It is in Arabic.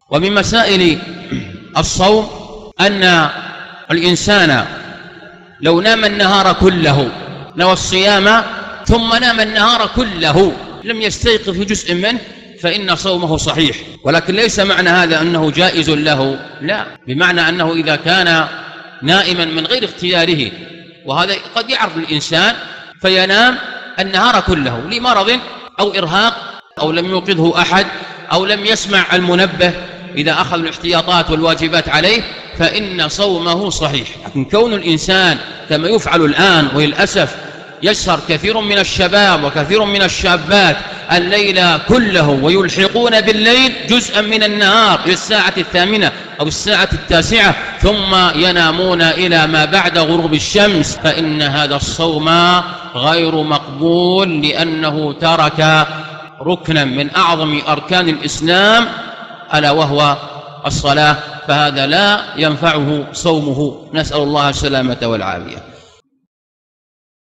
ومن مسائل الصوم أن الإنسان لو نام النهار كله، نوى الصيام ثم نام النهار كله لم يستيقظ في جزء منه فإن صومه صحيح، ولكن ليس معنى هذا أنه جائز له، لا، بمعنى أنه إذا كان نائما من غير اختياره، وهذا قد يعرض الإنسان فينام النهار كله لمرض أو إرهاق أو لم يوقظه أحد أو لم يسمع المنبه إذا أخذ الاحتياطات والواجبات عليه فإن صومه صحيح. لكن كون الإنسان كما يفعل الآن وللأسف يسهر كثير من الشباب وكثير من الشابات الليل كله ويلحقون بالليل جزءا من النهار إلى الساعة 8 أو الساعة 9 ثم ينامون إلى ما بعد غروب الشمس، فإن هذا الصوم غير مقبول لأنه ترك ركنا من أعظم أركان الإسلام ألا وهو الصلاة، فهذا لا ينفعه صومه، نسأل الله السلامة والعافية.